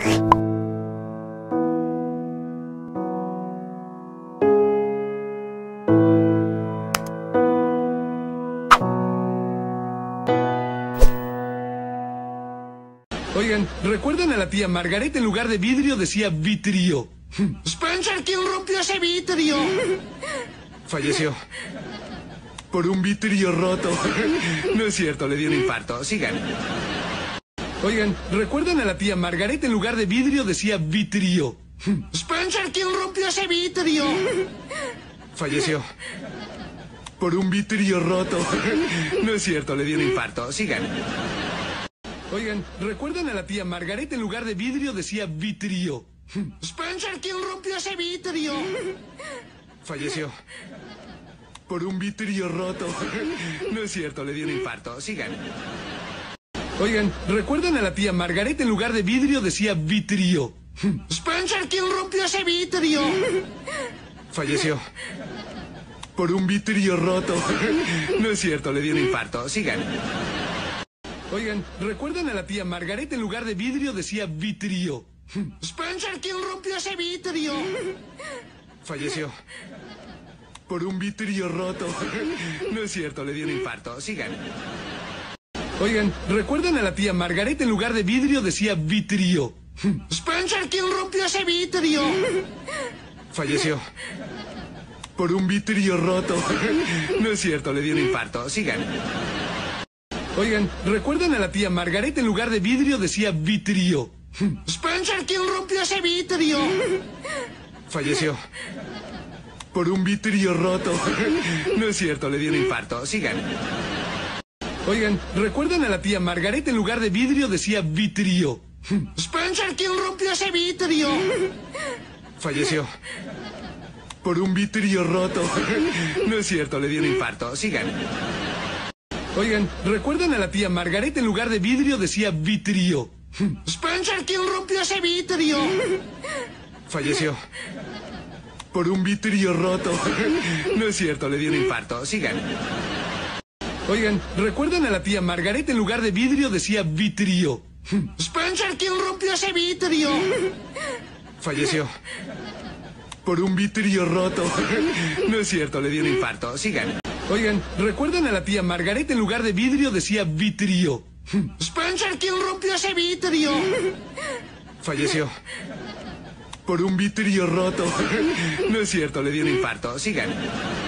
Oigan, ¿recuerdan a la tía Margaret? En lugar de vidrio decía vitrio. Spencer, ¿quién rompió ese vidrio? Falleció. Por un vitrio roto. No es cierto, le dio un infarto. Sigan. Oigan, ¿recuerdan a la tía Margaret? En lugar de vidrio decía vitrio. Spencer, ¿quién rompió ese vidrio? Falleció. Por un vitrio roto. No es cierto, le dio un infarto. Sigan. Oigan, ¿recuerdan a la tía Margaret? En lugar de vidrio decía vitrio. Spencer, ¿quién rompió ese vidrio? Falleció. Por un vitrio roto. No es cierto, le dio un infarto. Sigan. Oigan, ¿recuerdan a la tía Margaret? En lugar de vidrio decía vitrio. Spencer, ¿quién rompió ese vidrio? Falleció. Por un vitrio roto. No es cierto, le dio un infarto. Sigan. Oigan, ¿recuerdan a la tía Margaret? En lugar de vidrio decía vitrio. Spencer, ¿quién rompió ese vidrio? Falleció. Por un vitrio roto. No es cierto, le dio un infarto. Sigan. Oigan, ¿recuerdan a la tía Margaret? En lugar de vidrio decía vitrio. Spencer, ¿quién rompió ese vidrio? Falleció. Por un vitrio roto. No es cierto, le dio un infarto. Sigan. Oigan, ¿recuerdan a la tía Margaret? En lugar de vidrio decía vitrio. Spencer, ¿quién rompió ese vidrio? Falleció. Por un vitrio roto. No es cierto, le dio un infarto. Sigan. Oigan, ¿recuerdan a la tía Margaret? En lugar de vidrio decía vitrio. Spencer, ¿quién rompió ese vidrio? Falleció. Por un vitrio roto. No es cierto, le dio un infarto. Sigan. Oigan, ¿recuerdan a la tía Margaret? En lugar de vidrio decía vitrio. Spencer, ¿quién rompió ese vidrio? Falleció. Por un vitrio roto. No es cierto, le dio un infarto. Sigan. Oigan, ¿recuerdan a la tía Margaret? En lugar de vidrio decía vitrio. Spencer, ¿quién rompió ese vidrio? Falleció. Por un vitrio roto. No es cierto, le dio un infarto. Sigan. Oigan, ¿recuerdan a la tía Margaret? En lugar de vidrio decía vitrio. Spencer, ¿quién rompió ese vidrio? Falleció. Por un vitrio roto. No es cierto, le dio un infarto. Sigan.